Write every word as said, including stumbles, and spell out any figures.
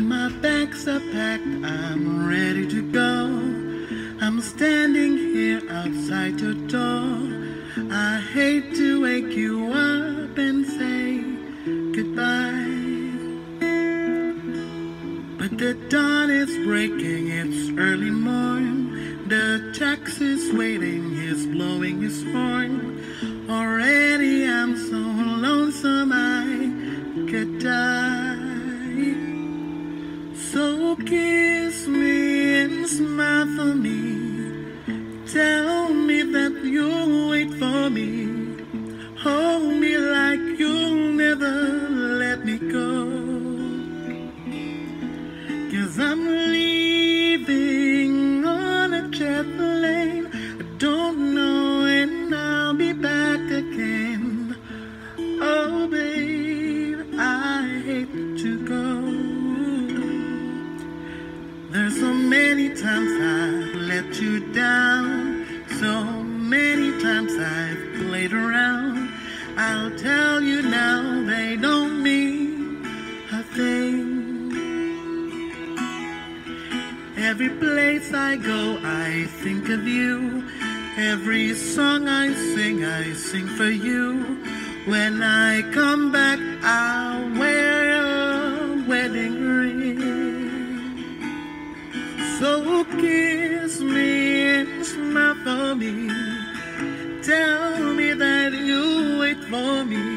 My bags are packed, I'm ready to go. I'm standing here outside your door. I hate to wake you up and say goodbye, but the dawn is breaking, it's early morn. The taxi's waiting, he's blowing his horn. Already I'm so lonesome I could die. So kiss me and smile for me. Tell me that you'll wait for me. Hold me like you'll never let me go. 'Cause I'm leaving on a jetplane. I don't know when I'll be back again. Oh babe, I hate to go. There's so many times I've let you down, so many times I've played around. I'll tell you now, they don't mean a thing. Every place I go, I think of you. Every song I sing, I sing for you. When I come back, I'll wear a wedding ring. So kiss me and smile for me. Tell me that you'll wait for me.